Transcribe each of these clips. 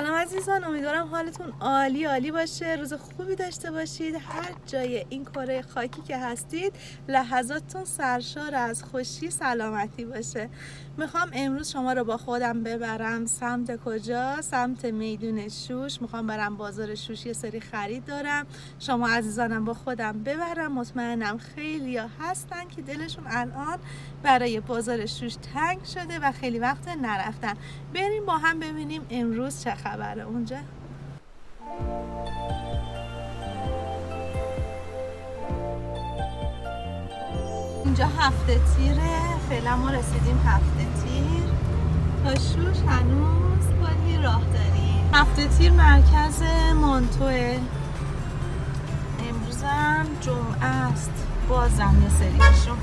سلام عزیزان، امیدوارم حالتون عالی باشه. روز خوبی داشته باشید. هر جای این کره خاکی که هستید لحظاتتون سرشار از خوشی سلامتی باشه. میخوام امروز شما رو با خودم ببرم سمت کجا؟ سمت میدون شوش. میخوام برم بازار شوش، یه سری خرید دارم. شما عزیزانم با خودم ببرم. مطمئنم خیلی ها هستن که دلشون الان برای بازار شوش تنگ شده و خیلی وقت نرفتن. بریم با هم ببینیم امروز چه خبره اونجا. اینجا هفته تیره، فعلا ما رسیدیم هفته تیر. تا شوش هنوز کلی راه داریم. هفته تیر مرکز مانتوه. امروزم جمعه است، بازم یه سریشون.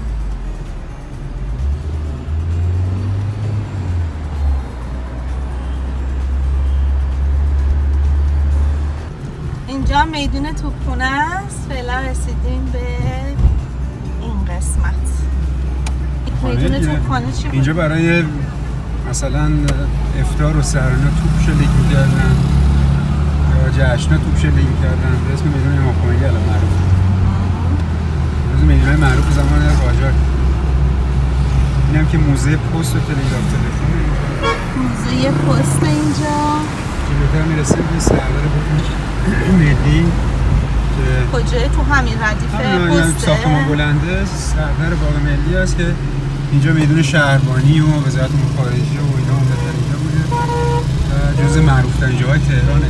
اینجا میدون توپخونه است. فعلا رسیدیم به این قسمت. میدون توپخونه چی بود؟ اینجا برای مثلا افطار و سحرانه توپ شلیک می‌کردن یا جشن‌ها توپ شلیک می‌کردن. به اسم میدون امام خمینی الان معروف. از میدون‌های معروف زمان قاجار. اینم که موزه پست و تلگراف تلفن. موزه پست اینجا. جلوتر میرسیم به سردار ملی که کجای تو همین ردیف پسته؟ ساختمان بلنده سردار باغ ملی است که اینجا میدون شهربانی و وزارت امور خارجه و اینا اونجا اینجا بوده و جزو معروف‌ترین جاهای تهرانه.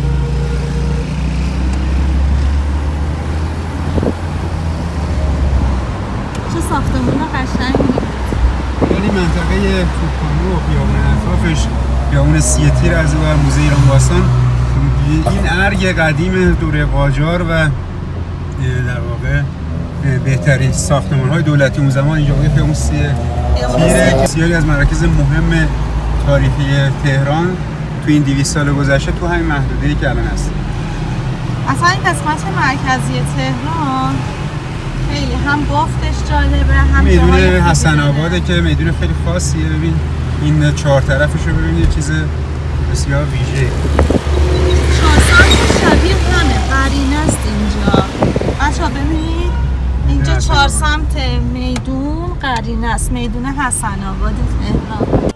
چه ساختمان قشنگی بود. ولی منطقه توپخانه و خیابون اطرافش خیابون سی تیر از و موزه ایران باستان این ارگ قدیم دوره قاجار و در واقع بهترین ساختمان‌های دولتی اون زمان اینجا بود. خیابون سی تیر بسیاری از مراکز مهم تاریخی تهران تو این 200 سال گذشته تو همین محدوده‌ای که الان هست. اصلا این قسمت مرکزی تهران خیلی هم بافتش جالبه، هم میدون حسن آباده که میدون خیلی خاصیه. ببین این چهار طرفش رو ببین، یه چیز بسیار ویژه. چهارسمت شبیه همه قرینه است اینجا. بچه‌ها ببینید اینجا 4 سمت میدون قرینه است. میدون حسن آباد تهران.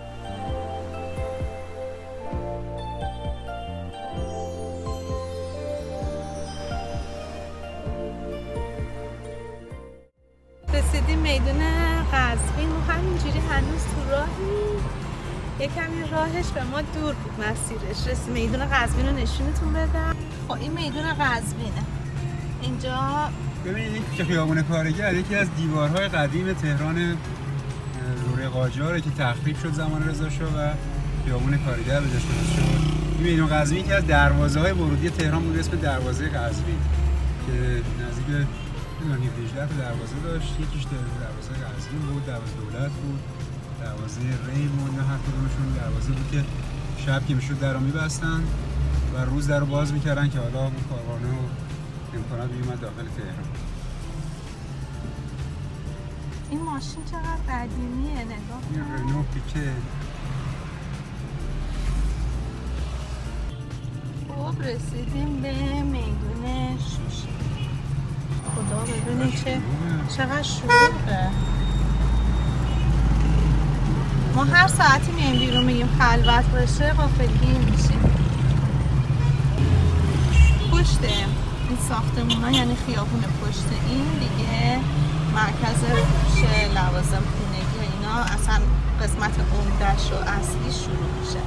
رسیدیم میدون قزوین. ما همینجوری هنوز تو راهی. یه کمی راهش به ما دور بود مسیرش. رسید میدون قزوین رو نشونتون بدم. خب این میدون قزوینه. اینجا ببینید که خیابون کارگر یکی از دیوارهای قدیم تهران دوره قاجاره که تخریب شد زمان رضا شاه و خیابون کارگر به جاش درست شد. این میدون قزوین که از دروازه‌های ورودی تهران بود، اسم دروازه قزوین که نزدیک 18 تا دروازه داشت. یکیش دروازه قزوین بود، دروازه دولت بود، دروازه ری بود. نه هر کدومشون دروازه بود که شب که میشد درو می‌بستن و روز درو باز می‌کردن که حالا اون کاروانه و امکانات میومد داخل تهران. این ماشین چقدر قدیمیه، نگاه کن. این رنو پیکه. خب رسیدیم به میدون شوش. خدا ببینید چقدر شلوغه. ما هر ساعتی میایم بیرون میگیم خلوت باشه غافلگیر میشیم. پشت این ساختمون ها یعنی خیابون پشت این دیگه مرکز فروش لوازم خونگی و اینا اصلا قسمت عمده‌ش و اصلی شروع میشه.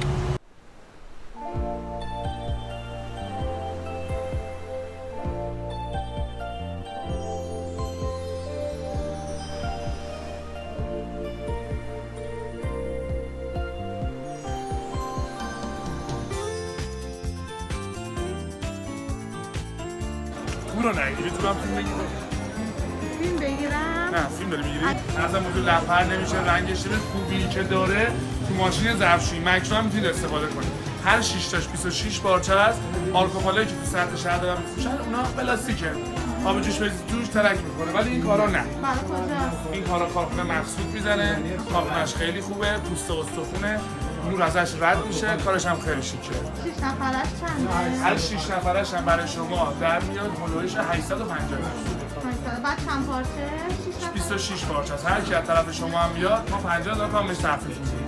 رو نگیری تو هم فیلم بگیری؟ فیلم بگیرم؟ نه فیلم داری میگیری؟ اصلا موضوع لپر نمیشه، رنگش به خوبی که داره تو ماشین ظرفشویی مکرو هم میتونید استفاده کنید. هر 6 تاش 26 بارچه است. آلکوهولایی که تو سطح شهر دارن میفروشن اونا پلاستیکه. آب جوش بریزی توش ترک میکنه، ولی این کارا نه. این کارا کارخونه مخصوص میزنه، کارخونه‌اش خیلی خوبه، پوست استخونه نور ازش رد میشه، کارش هم خیلی شیکه. 6 نفرش چنده؟ هر 6 نفرش هم برای شما در میاد هولویش 850 تومن. بعد چند پارچه؟ 26 پارچه است. هر کی از طرف شما هم بیاد ما 50,000 تومان بهش تخفیف میدیم.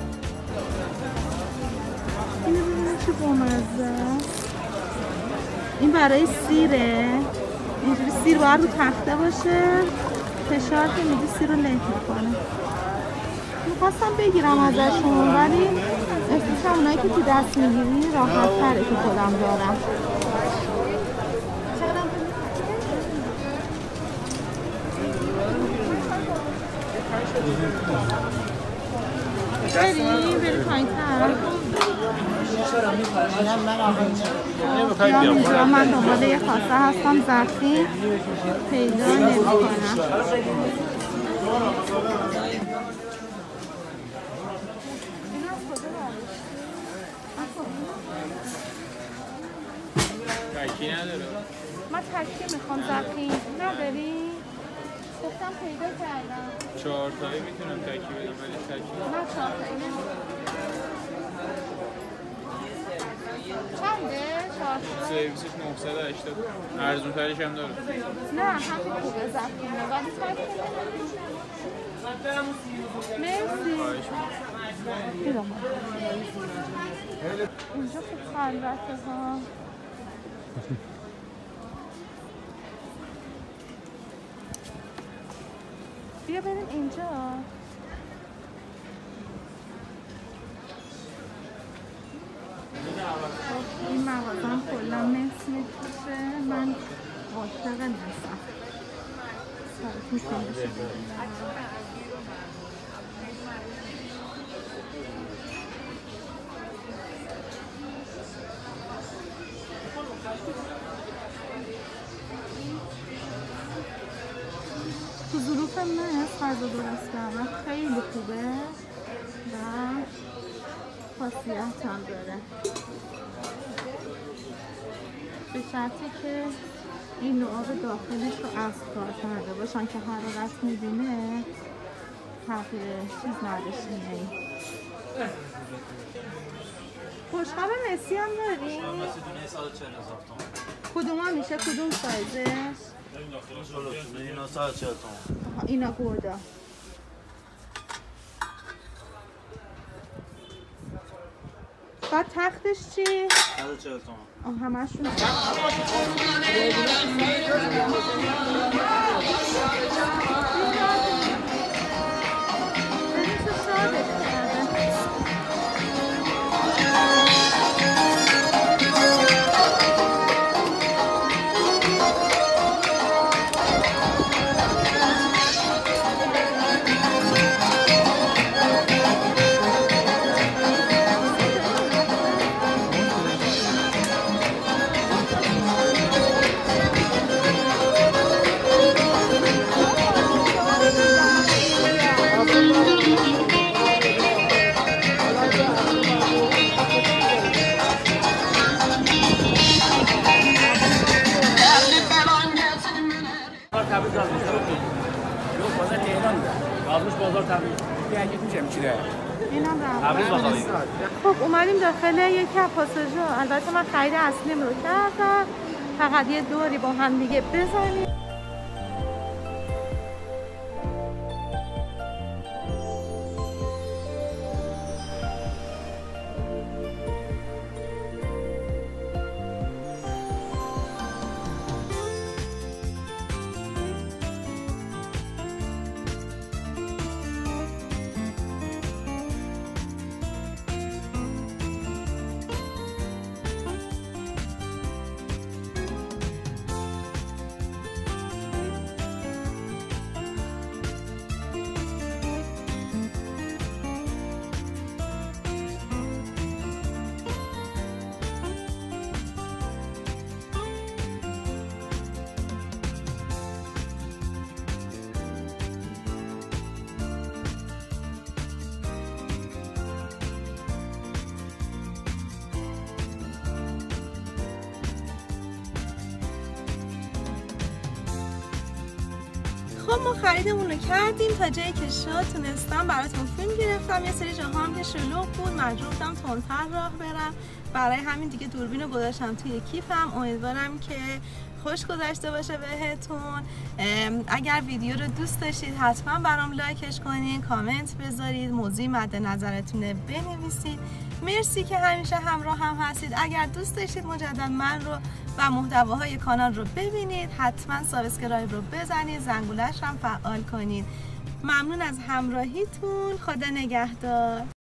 اینو ببینید چه بامزه. این برای سیره. اینجوری سیر باید رو تخته باشه. فشار که میدی سیر رو له میکنه. میخواستم بگیرم ازشون ولی احساسم اونایی که تو دست میگیری راحت تره که خودم دارم. بریم پایین تر. اینجا من دنبال یه خواسته هستم ظرفی پیدا نمی‌کنم. تکی نداره. من تکی میخوام ظرفی نداری؟ گفتم پیدا کردم. 4 تایی میتونم تکی بدم ولی تکی نه 4 تایی نمیتونم. چنده؟ 4 تایی؟ سرویسش 980 ارزون ترش هم داره. نه همین خوبه ظرفیمه ولی تکی مرسی. بیرم اینجا خوب خلوته ها. بیا بریم اینجا. این مغازه هم کلا مصر میشه. من عاشق مصرم. سرتون کنده تو ظروف مصر غذا درست کردن خیلی خوبه و خاصیت هم داره به شرطی که این لعاب داخلش رو از کار کرده باشن که حرارت میبینه تغییر چیز نداشته نهی. خوشخواب مسی هم داریم؟ کدوم ها میشه؟ کدوم سایزش؟ اینا 140 تومن. اینا گودا. بعد تختش چی؟ 140 تومن. همشون خب اومدیم داخل یکی از پاساژها. البته من خرید اصلیم رو کردم، فقط یه دوری با هم دیگه بزنیم. خب ما خریدمون رو کردیم تا جایی که شد، تونستم براتون فیلم گرفتم. یه سری جاها هم که شلوغ بود مجبور بودم تندتر راه برم، برای همین دیگه دوربین رو گذاشتم توی کیفم. امیدوارم که خوش گذشته باشه بهتون. اگر ویدیو رو دوست داشتید حتما برام لایکش کنین، کامنت بذارید، موضوع مد نظرتون بنویسید. مرسی که همیشه همراه هم هستید. اگر دوست داشتید مجدد من رو و محتواهای کانال رو ببینید حتما سابسکرایب رو بزنید، زنگولش هم فعال کنید. ممنون از همراهیتون. خدا نگهدار.